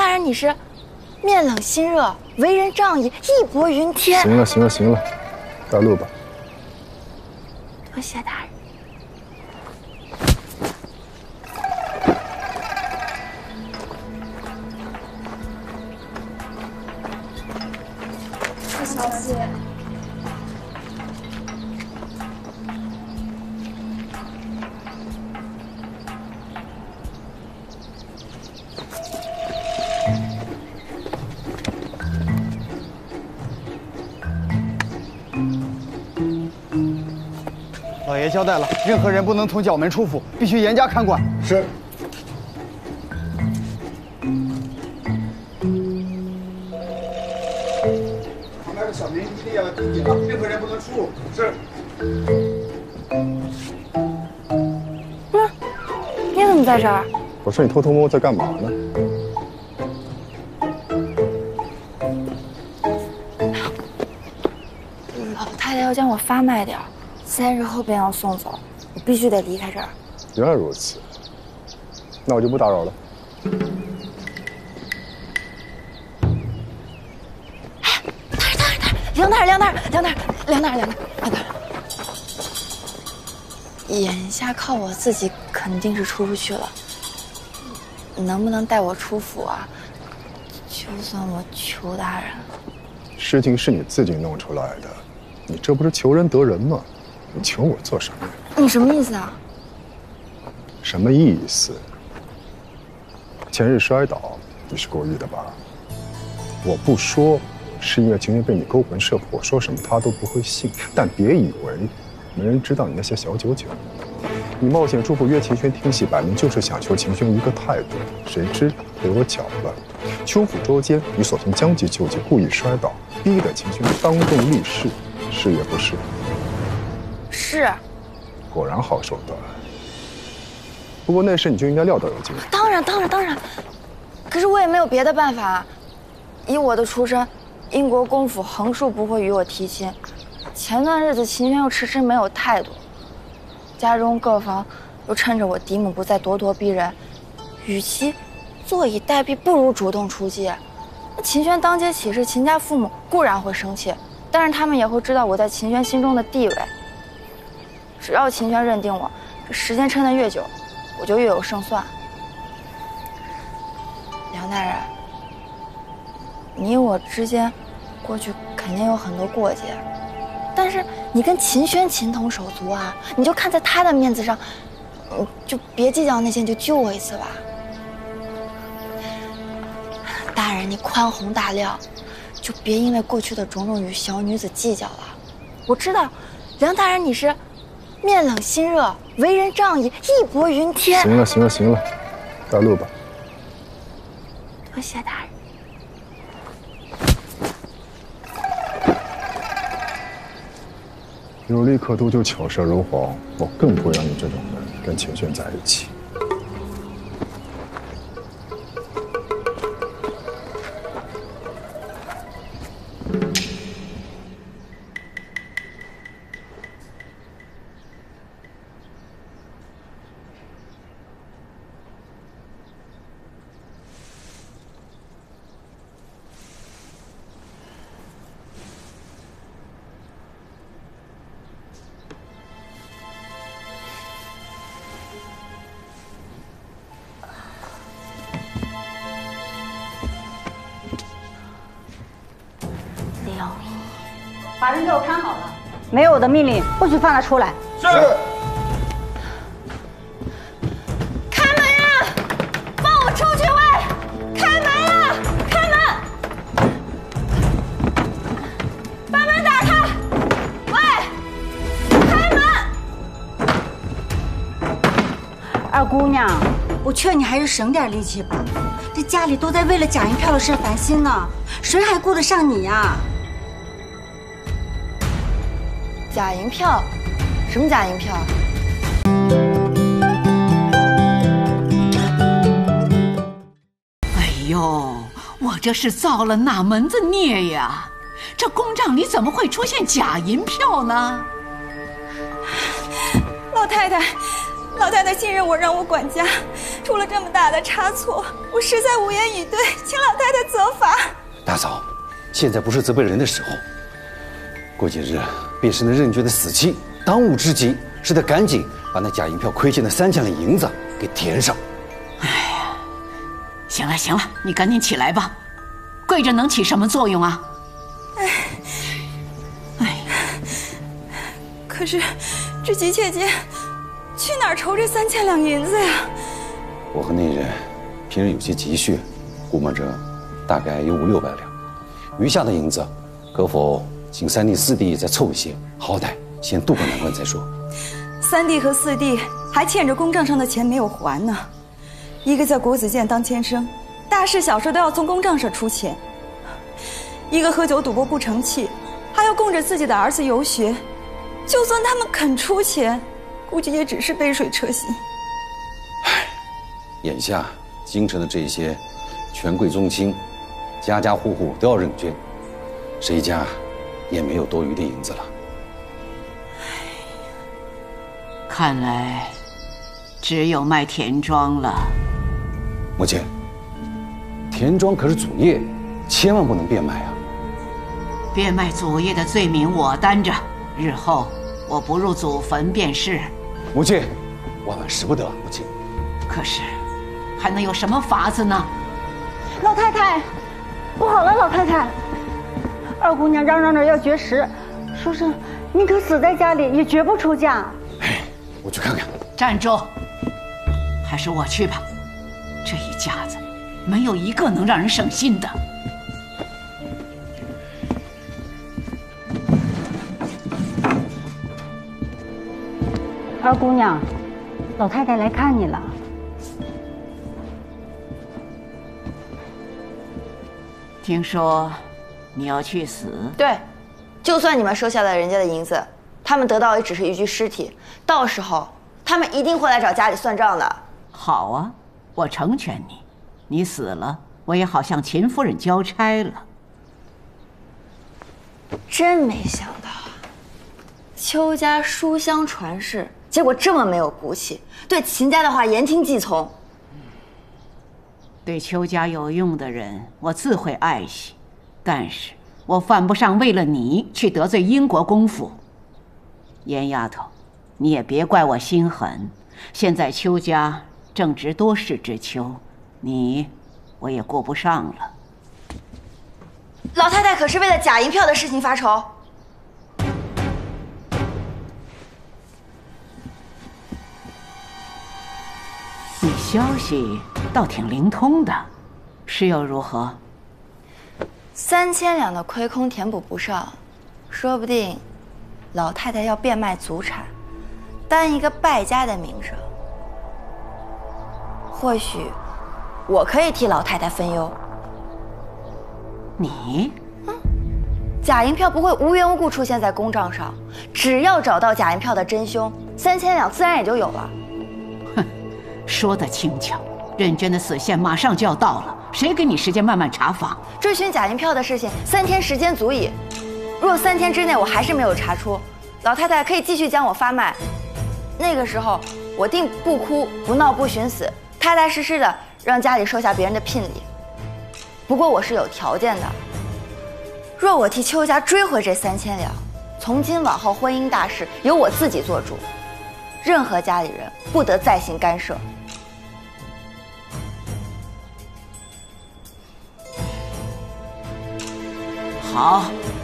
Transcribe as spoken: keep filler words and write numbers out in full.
大人，你是面冷心热，为人仗义，义薄云天。 行了，行了，行了，带路吧。 多谢大人。小姐。 老爷交代了，任何人不能从角门出府，必须严加看管。 是。 旁边的小门一定要紧紧啊，任何人不能出入。是。 不是，你怎么在这儿？ 我说你偷偷摸摸在干嘛呢？ 老太太要将我发卖掉，三日后便要送走，我必须得离开这儿。 原来如此，那我就不打扰了。 哎，大人，大人，大人，梁大人，梁大人，梁大人，梁大人，梁大人，梁大人。眼下靠我自己肯定是出不去了，能不能带我出府啊？就算我求大人。 事情是你自己弄出来的。 你这不是求人得人吗？你求我做什么呀？ 你什么意思啊？ 什么意思？前日摔倒，你是故意的吧？我不说，是因为情愿被你勾魂摄魄，说什么他都不会信。但别以为没人知道你那些小九九。你冒险出府约秦轩听戏，摆明就是想求秦轩一个态度，谁知被我搅了。秋府捉奸，你索性将计就计，故意摔倒，逼得秦轩当众立誓。 是也不是？ 是， 果然好手段。不过那事你就应该料到有经。 当然，当然，当然。可是我也没有别的办法。以我的出身，英国公府横竖不会与我提亲。前段日子秦轩又迟迟没有态度，家中各方又趁着我嫡母不在咄咄逼人，与其坐以待毙，不如主动出击。那秦轩当街起事，秦家父母固然会生气。 但是他们也会知道我在秦轩心中的地位。只要秦轩认定我，这时间撑得越久，我就越有胜算。梁大人，你我之间过去肯定有很多过节，但是你跟秦轩情同手足啊，你就看在他的面子上，你就别计较那些，你就救我一次吧。大人，你宽宏大量。 就别因为过去的种种与小女子计较了。我知道，梁大人你是面冷心热，为人仗义，义薄云天。 行了，行了，行了，带路吧。 多谢大人。 有利可图就巧舌如簧，我更不会让你这种人跟秦轩在一起。 把人给我看好了，没有我的命令，不许放他出来。 是。 开门呀！放我出去！喂，开门呀！开门！把门打开！喂，开门！ 二姑娘，我劝你还是省点力气吧，这家里都在为了假银票的事烦心呢，谁还顾得上你呀？ 假银票？什么假银票？ 哎呦，我这是造了哪门子孽呀？这公账里怎么会出现假银票呢？ 老太太，老太太信任我，让我管家， 出了这么大的差错，我实在无言以对，请老太太责罚。 大嫂，现在不是责备人的时候。过几日便是那任娟的死期，当务之急是得赶紧把那假银票亏欠的三千两银子给填上。 哎呀，行了行了，你赶紧起来吧，跪着能起什么作用啊？哎，哎， 可是这急切间去哪儿筹这三千两银子呀？ 我和那人平日有些积蓄，估摸着大概有五六百两，余下的银子，可否请三弟四弟再凑一些，好歹先渡过难关再说。 三弟和四弟还欠着公账上的钱没有还呢，一个在国子监当监生，大事小事都要从公账上出钱；一个喝酒赌博不成器，还要供着自己的儿子游学。就算他们肯出钱，估计也只是杯水车薪。 唉，眼下京城的这些权贵宗亲，家家户户都要认捐，谁家也没有多余的银子了。 看来只有卖田庄了。 母亲，田庄可是祖业，千万不能变卖啊！ 变卖祖业的罪名我担着，日后我不入祖坟便是。 母亲，万万使不得，母亲。 可是，还能有什么法子呢？ 老太太，不好了，老太太，二姑娘嚷嚷着要绝食，说是宁可死在家里，也绝不出嫁。 哎，我去看看。 站住！还是我去吧，这一家子没有一个能让人省心的。 二姑娘，老太太来看你了。 听说你要去死？ 对，就算你们收下了人家的银子，他们得到也只是一具尸体，到时候他们一定会来找家里算账的。 好啊，我成全你，你死了，我也好向秦夫人交差了。 真没想到，邱家书香传世，结果这么没有骨气，对秦家的话言听计从。 对邱家有用的人，我自会爱惜，但是我犯不上为了你去得罪英国公府。严丫头，你也别怪我心狠，现在邱家正值多事之秋，你我也顾不上了。 老太太可是为了假银票的事情发愁。 你消息倒挺灵通的，是又如何？ 三千两的亏空填补不上，说不定老太太要变卖祖产，担一个败家的名声。或许我可以替老太太分忧。 你？ 嗯，假银票不会无缘无故出现在公账上，只要找到假银票的真凶，三千两自然也就有了。 哼，说得轻巧，任娟的死线马上就要到了，谁给你时间慢慢查访？ 追寻假银票的事情，三天时间足矣。若三天之内我还是没有查出，老太太可以继续将我发卖。那个时候，我定不哭不闹不寻死，踏踏实实的让家里收下别人的聘礼。不过我是有条件的，若我替邱家追回这三千两，从今往后婚姻大事由我自己做主，任何家里人不得再行干涉。 好，